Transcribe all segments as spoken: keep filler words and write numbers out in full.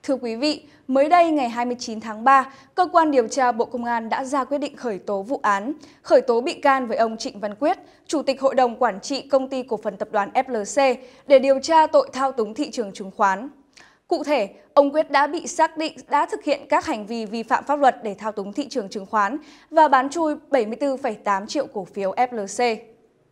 Thưa quý vị, mới đây ngày hai mươi chín tháng ba, Cơ quan điều tra Bộ Công an đã ra quyết định khởi tố vụ án, khởi tố bị can với ông Trịnh Văn Quyết, Chủ tịch Hội đồng Quản trị Công ty Cổ phần Tập đoàn ép lờ xê để điều tra tội thao túng thị trường chứng khoán. Cụ thể, ông Quyết đã bị xác định đã thực hiện các hành vi vi phạm pháp luật để thao túng thị trường chứng khoán và bán chui bảy mươi tư phẩy tám triệu cổ phiếu ép lờ xê.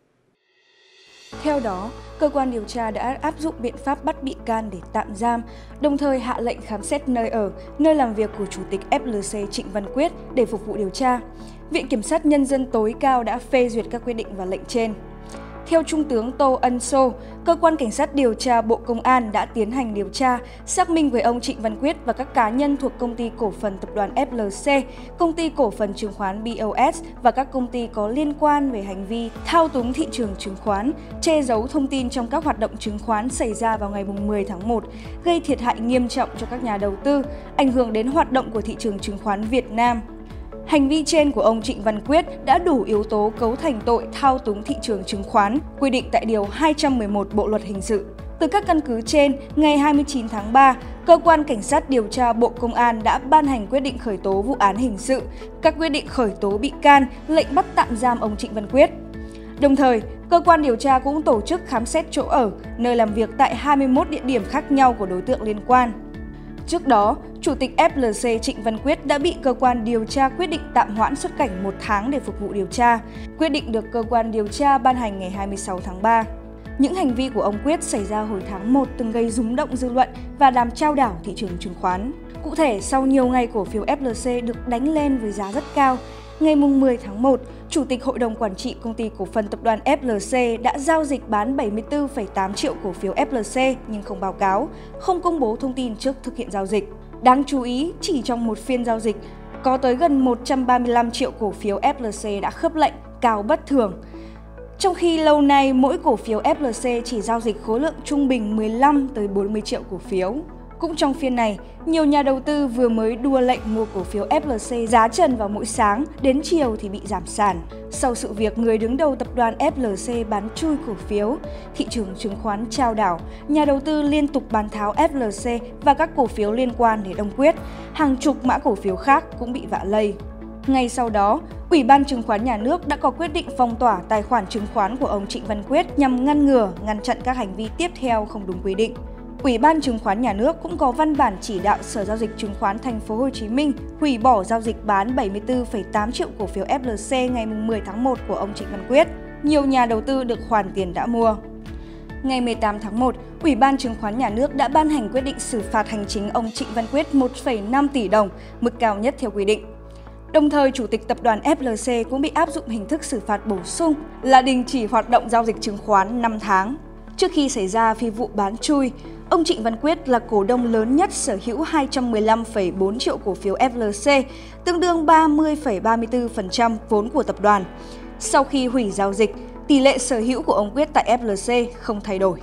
Theo đó, cơ quan điều tra đã áp dụng biện pháp bắt bị can để tạm giam, đồng thời hạ lệnh khám xét nơi ở, nơi làm việc của Chủ tịch ép lờ xê Trịnh Văn Quyết để phục vụ điều tra. Viện Kiểm sát Nhân dân tối cao đã phê duyệt các quyết định và lệnh trên. Theo Trung tướng Tô Ân Sô, Cơ quan Cảnh sát điều tra Bộ Công an đã tiến hành điều tra, xác minh với ông Trịnh Văn Quyết và các cá nhân thuộc Công ty Cổ phần Tập đoàn ép lờ xê, Công ty Cổ phần Chứng khoán bê o ét và các công ty có liên quan về hành vi thao túng thị trường chứng khoán, che giấu thông tin trong các hoạt động chứng khoán xảy ra vào ngày mười tháng một, gây thiệt hại nghiêm trọng cho các nhà đầu tư, ảnh hưởng đến hoạt động của thị trường chứng khoán Việt Nam. Hành vi trên của ông Trịnh Văn Quyết đã đủ yếu tố cấu thành tội thao túng thị trường chứng khoán, quy định tại Điều hai trăm mười một Bộ Luật Hình sự. Từ các căn cứ trên, ngày hai mươi chín tháng ba, Cơ quan Cảnh sát điều tra Bộ Công an đã ban hành quyết định khởi tố vụ án hình sự, các quyết định khởi tố bị can, lệnh bắt tạm giam ông Trịnh Văn Quyết. Đồng thời, cơ quan điều tra cũng tổ chức khám xét chỗ ở, nơi làm việc tại hai mươi mốt địa điểm khác nhau của đối tượng liên quan. Trước đó, Chủ tịch ép lờ xê Trịnh Văn Quyết đã bị cơ quan điều tra quyết định tạm hoãn xuất cảnh một tháng để phục vụ điều tra. Quyết định được cơ quan điều tra ban hành ngày hai mươi sáu tháng ba. Những hành vi của ông Quyết xảy ra hồi tháng một từng gây rúng động dư luận và làm chao đảo thị trường chứng khoán. Cụ thể, sau nhiều ngày cổ phiếu ép lờ xê được đánh lên với giá rất cao, ngày mười tháng một, Chủ tịch Hội đồng Quản trị Công ty Cổ phần Tập đoàn ép lờ xê đã giao dịch bán bảy mươi tư phẩy tám triệu cổ phiếu ép lờ xê nhưng không báo cáo, không công bố thông tin trước thực hiện giao dịch. Đáng chú ý, chỉ trong một phiên giao dịch, có tới gần một trăm ba mươi lăm triệu cổ phiếu ép lờ xê đã khớp lệnh, cao bất thường. Trong khi lâu nay, mỗi cổ phiếu ép lờ xê chỉ giao dịch khối lượng trung bình mười lăm tới bốn mươi triệu cổ phiếu. Cũng trong phiên này, nhiều nhà đầu tư vừa mới đua lệnh mua cổ phiếu ép lờ xê giá trần vào mỗi sáng, đến chiều thì bị giảm sàn. Sau sự việc người đứng đầu tập đoàn ép lờ xê bán chui cổ phiếu, thị trường chứng khoán chao đảo, nhà đầu tư liên tục bán tháo ép lờ xê và các cổ phiếu liên quan để đông quyết, hàng chục mã cổ phiếu khác cũng bị vạ lây. Ngay sau đó, Ủy ban Chứng khoán Nhà nước đã có quyết định phong tỏa tài khoản chứng khoán của ông Trịnh Văn Quyết nhằm ngăn ngừa, ngăn chặn các hành vi tiếp theo không đúng quy định. Ủy ban Chứng khoán Nhà nước cũng có văn bản chỉ đạo Sở Giao dịch Chứng khoán Thành phố Hồ Chí Minh hủy bỏ giao dịch bán bảy mươi tư phẩy tám triệu cổ phiếu ép lờ xê ngày mười tháng một của ông Trịnh Văn Quyết. Nhiều nhà đầu tư được hoàn tiền đã mua. Ngày mười tám tháng một, Ủy ban Chứng khoán Nhà nước đã ban hành quyết định xử phạt hành chính ông Trịnh Văn Quyết một phẩy năm tỷ đồng, mức cao nhất theo quy định. Đồng thời, Chủ tịch Tập đoàn ép lờ xê cũng bị áp dụng hình thức xử phạt bổ sung là đình chỉ hoạt động giao dịch chứng khoán năm tháng. Trước khi xảy ra phi vụ bán chui, ông Trịnh Văn Quyết là cổ đông lớn nhất sở hữu hai trăm mười lăm phẩy bốn triệu cổ phiếu ép lờ xê, tương đương ba mươi phẩy ba mươi tư phần trăm vốn của tập đoàn. Sau khi hủy giao dịch, tỷ lệ sở hữu của ông Quyết tại ép lờ xê không thay đổi.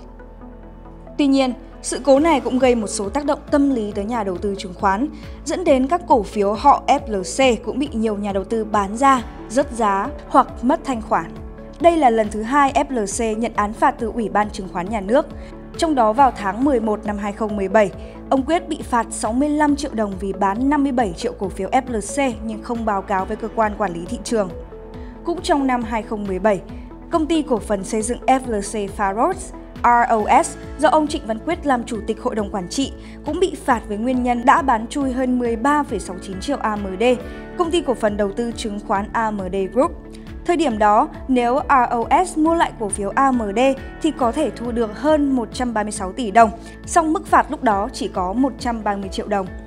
Tuy nhiên, sự cố này cũng gây một số tác động tâm lý tới nhà đầu tư chứng khoán, dẫn đến các cổ phiếu họ ép lờ xê cũng bị nhiều nhà đầu tư bán ra, rớt giá hoặc mất thanh khoản. Đây là lần thứ hai ép lờ xê nhận án phạt từ Ủy ban Chứng khoán Nhà nước. Trong đó vào tháng mười một năm hai nghìn không trăm mười bảy, ông Quyết bị phạt sáu mươi lăm triệu đồng vì bán năm mươi bảy triệu cổ phiếu ép lờ xê nhưng không báo cáo với cơ quan quản lý thị trường. Cũng trong năm hai nghìn không trăm mười bảy, Công ty Cổ phần Xây dựng ép lờ xê Pharos rờ o ét do ông Trịnh Văn Quyết làm Chủ tịch Hội đồng Quản trị cũng bị phạt với nguyên nhân đã bán chui hơn mười ba phẩy sáu chín triệu a em đê, Công ty Cổ phần Đầu tư Chứng khoán a em đê Group. Thời điểm đó, nếu rờ o ét mua lại cổ phiếu a em đê thì có thể thu được hơn một trăm ba mươi sáu tỷ đồng, song mức phạt lúc đó chỉ có một trăm ba mươi triệu đồng.